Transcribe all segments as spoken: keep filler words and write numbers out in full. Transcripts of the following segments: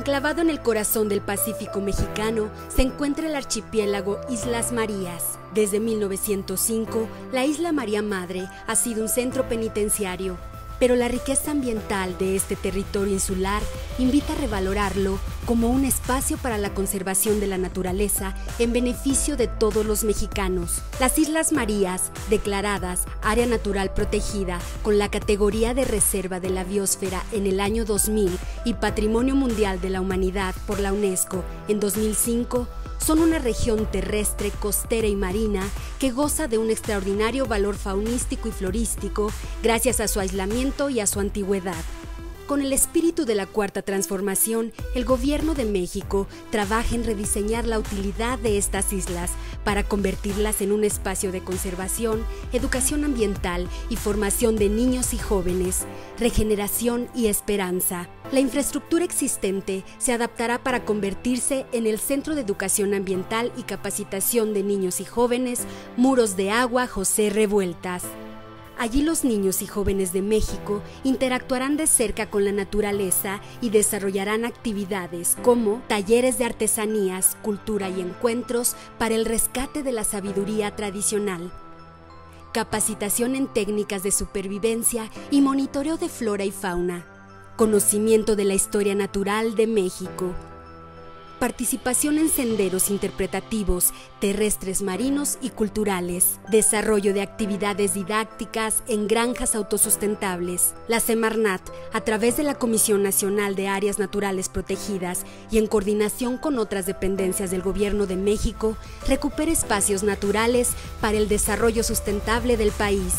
Enclavado en el corazón del Pacífico mexicano, se encuentra el archipiélago Islas Marías. Desde mil novecientos cinco, la Isla María Madre ha sido un centro penitenciario, pero la riqueza ambiental de este territorio insular invita a revalorarlo como un espacio para la conservación de la naturaleza en beneficio de todos los mexicanos. Las Islas Marías, declaradas Área Natural Protegida con la categoría de Reserva de la Biosfera en el año dos mil y Patrimonio Mundial de la Humanidad por la UNESCO en dos mil cinco, son una región terrestre, costera y marina que goza de un extraordinario valor faunístico y florístico gracias a su aislamiento y a su antigüedad. Con el espíritu de la Cuarta Transformación, el Gobierno de México trabaja en rediseñar la utilidad de estas islas para convertirlas en un espacio de conservación, educación ambiental y formación de niños y jóvenes, regeneración y esperanza. La infraestructura existente se adaptará para convertirse en el Centro de Educación Ambiental y Capacitación de Niños y Jóvenes Muros de Agua José Revueltas. Allí los niños y jóvenes de México interactuarán de cerca con la naturaleza y desarrollarán actividades como talleres de artesanías, cultura y encuentros para el rescate de la sabiduría tradicional, capacitación en técnicas de supervivencia y monitoreo de flora y fauna, conocimiento de la historia natural de México, participación en senderos interpretativos, terrestres, marinos y culturales, desarrollo de actividades didácticas en granjas autosustentables. La Semarnat, a través de la Comisión Nacional de Áreas Naturales Protegidas y en coordinación con otras dependencias del Gobierno de México, recupera espacios naturales para el desarrollo sustentable del país.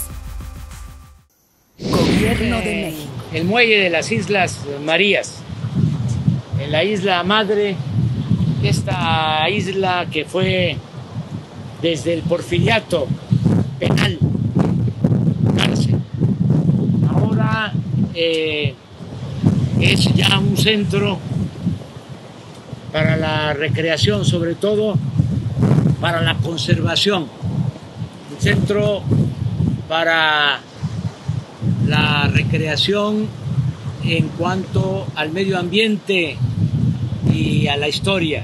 Gobierno de México. El muelle de las Islas Marías, en la Isla Madre, esta isla que fue desde el porfiriato penal, cárcel, ahora eh, es ya un centro para la recreación, sobre todo para la conservación, un centro para la recreación en cuanto al medio ambiente y a la historia.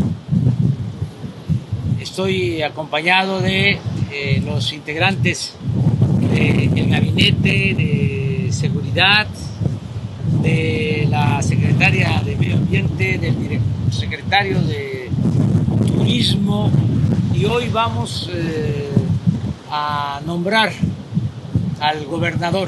Estoy acompañado de eh, los integrantes del gabinete de seguridad, de la secretaria de Medio Ambiente, del secretario de Turismo, y hoy vamos eh, a nombrar al gobernador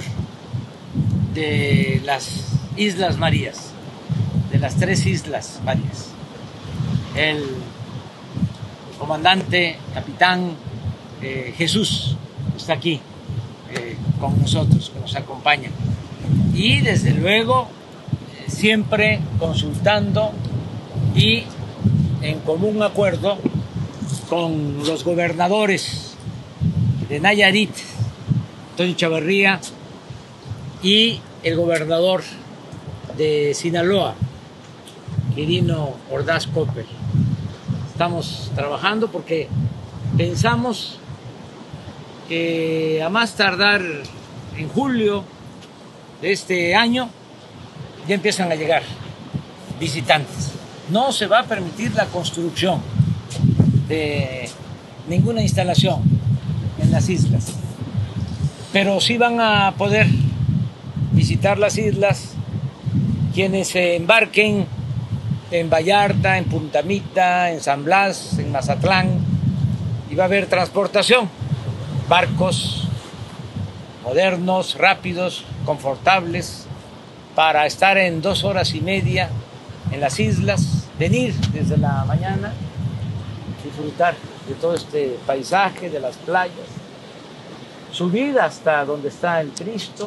de las Islas Marías, de las tres Islas Marías, el comandante, capitán eh, Jesús, está aquí eh, con nosotros, que nos acompaña, y desde luego eh, siempre consultando y en común acuerdo con los gobernadores de Nayarit, Antonio Chavarría, y el gobernador de Sinaloa, Quirino Ordaz Coppel. Estamos trabajando porque pensamos que a más tardar en julio de este año ya empiezan a llegar visitantes. No se va a permitir la construcción de ninguna instalación en las islas, pero sí van a poder visitar las islas quienes se embarquen en Vallarta, en Punta Mita, en San Blas, en Mazatlán, y va a haber transportación, barcos modernos, rápidos, confortables, para estar en dos horas y media en las islas, venir desde la mañana, disfrutar de todo este paisaje, de las playas, subir hasta donde está el Cristo,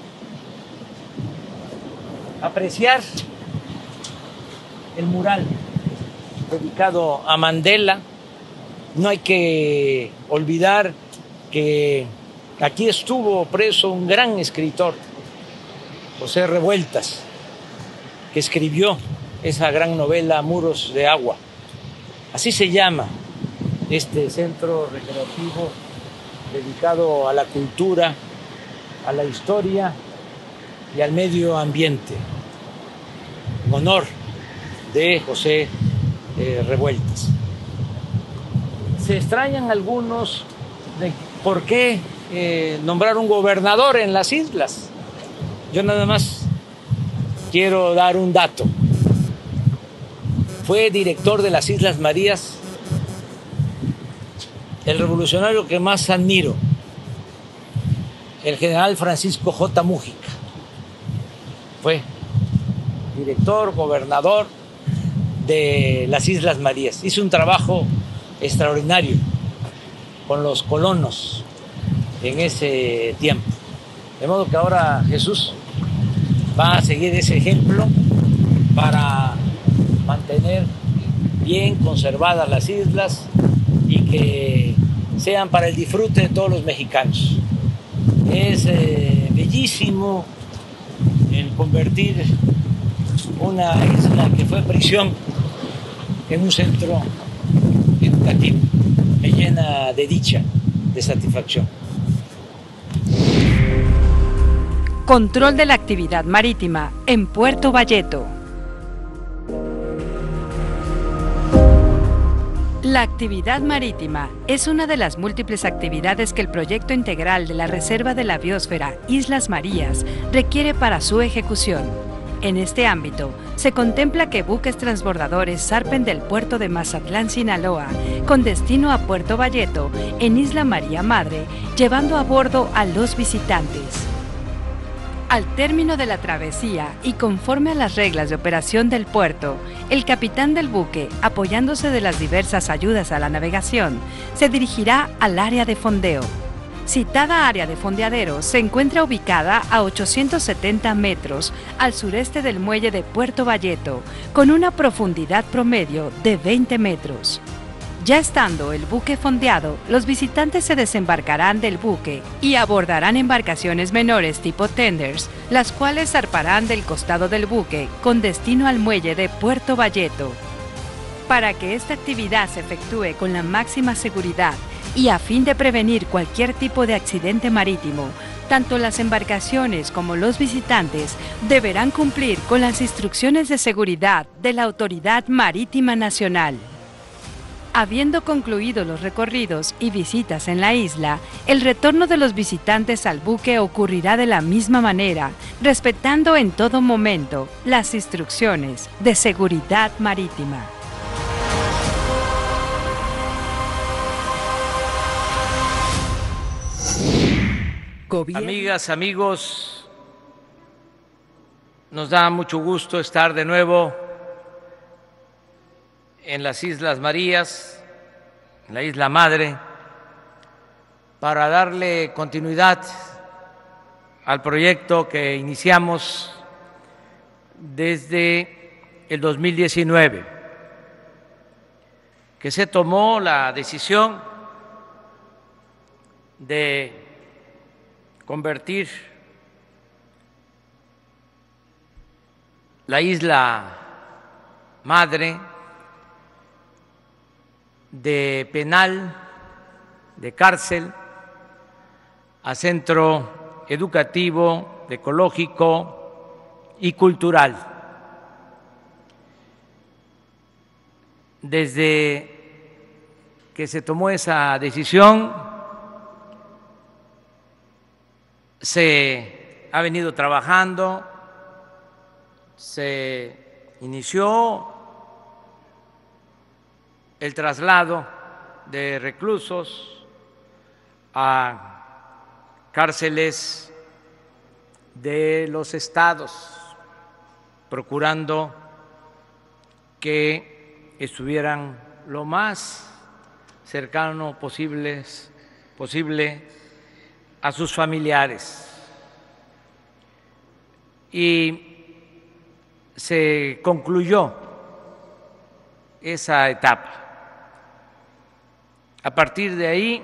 apreciar el mural dedicado a Mandela. No hay que olvidar que aquí estuvo preso un gran escritor, José Revueltas, que escribió esa gran novela Muros de Agua. Así se llama este centro recreativo dedicado a la cultura, a la historia y al medio ambiente, en honor de José eh, Revueltas. Se extrañan algunos de por qué eh, nombrar un gobernador en las islas. Yo nada más quiero dar un dato. Fue director de las Islas Marías el revolucionario que más admiro, el general Francisco J. Mújica. Fue director, gobernador de las Islas Marías. Hizo un trabajo extraordinario con los colonos en ese tiempo. De modo que ahora Jesús va a seguir ese ejemplo para mantener bien conservadas las islas y que sean para el disfrute de todos los mexicanos. Es eh, bellísimo el convertir una isla que fue prisión en un centro educativo. Me llena de dicha, de satisfacción. Control de la actividad marítima en Puerto Valleto. La actividad marítima es una de las múltiples actividades que el proyecto integral de la Reserva de la Biosfera Islas Marías requiere para su ejecución. En este ámbito, se contempla que buques transbordadores zarpen del puerto de Mazatlán, Sinaloa, con destino a Puerto Valleto, en Isla María Madre, llevando a bordo a los visitantes. Al término de la travesía y conforme a las reglas de operación del puerto, el capitán del buque, apoyándose de las diversas ayudas a la navegación, se dirigirá al área de fondeo. Citada área de fondeadero se encuentra ubicada a ochocientos setenta metros al sureste del muelle de Puerto Valleto, con una profundidad promedio de veinte metros. Ya estando el buque fondeado, los visitantes se desembarcarán del buque y abordarán embarcaciones menores tipo tenders, las cuales zarparán del costado del buque con destino al muelle de Puerto Valleto. Para que esta actividad se efectúe con la máxima seguridad y a fin de prevenir cualquier tipo de accidente marítimo, tanto las embarcaciones como los visitantes deberán cumplir con las instrucciones de seguridad de la Autoridad Marítima Nacional. Habiendo concluido los recorridos y visitas en la isla, el retorno de los visitantes al buque ocurrirá de la misma manera, respetando en todo momento las instrucciones de seguridad marítima. Amigas, amigos, nos da mucho gusto estar de nuevo en las Islas Marías, en la Isla Madre, para darle continuidad al proyecto que iniciamos desde el dos mil diecinueve, que se tomó la decisión de convertir la Isla Madre de penal, de cárcel, a centro educativo, ecológico y cultural. Desde que se tomó esa decisión, se ha venido trabajando, se inició el traslado de reclusos a cárceles de los estados, procurando que estuvieran lo más cercano posibles, posible a sus familiares. Y se concluyó esa etapa. A partir de ahí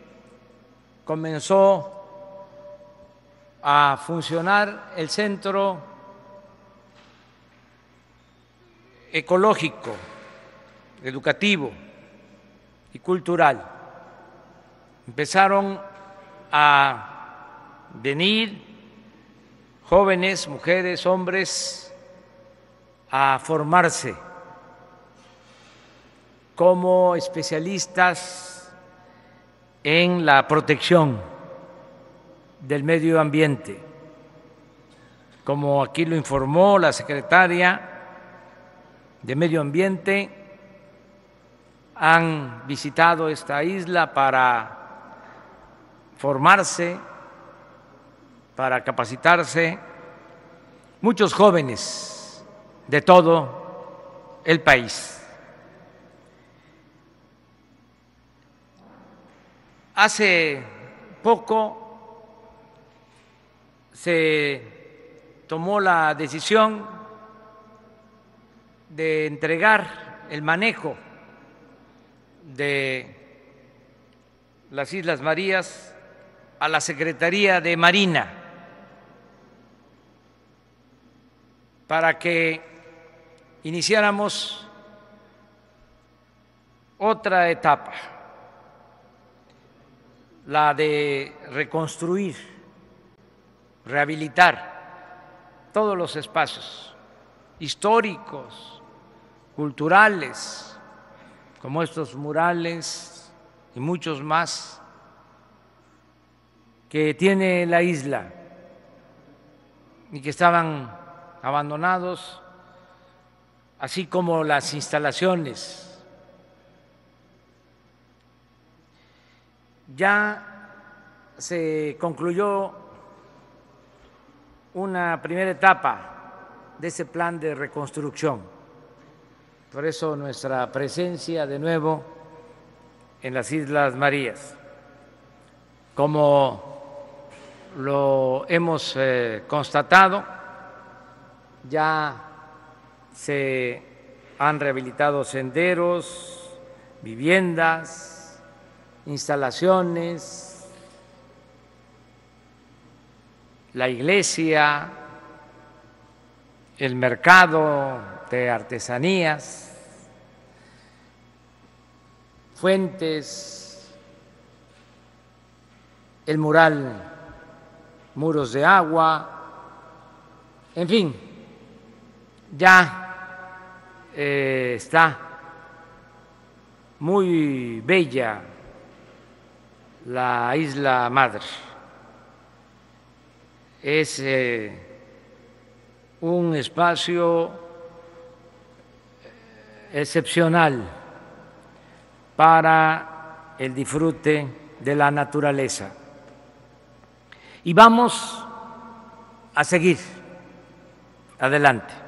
comenzó a funcionar el centro ecológico, educativo y cultural. Empezaron a venir jóvenes, mujeres, hombres a formarse como especialistas en la protección del medio ambiente, como aquí lo informó la secretaria de Medio Ambiente. Han visitado esta isla para formarse, para capacitarse, muchos jóvenes de todo el país. Hace poco se tomó la decisión de entregar el manejo de las Islas Marías a la Secretaría de Marina para que iniciáramos otra etapa, la de reconstruir, rehabilitar todos los espacios históricos, culturales, como estos murales y muchos más que tiene la isla y que estaban abandonados, así como las instalaciones. Ya se concluyó una primera etapa de ese plan de reconstrucción. Por eso nuestra presencia de nuevo en las Islas Marías. Como lo hemos eh, constatado, ya se han rehabilitado senderos, viviendas, instalaciones, la iglesia, el mercado de artesanías, fuentes, el mural Muros de Agua, en fin, ya eh, está muy bella la isla madre. Es eh, un espacio excepcional para el disfrute de la naturaleza. Y vamos a seguir adelante.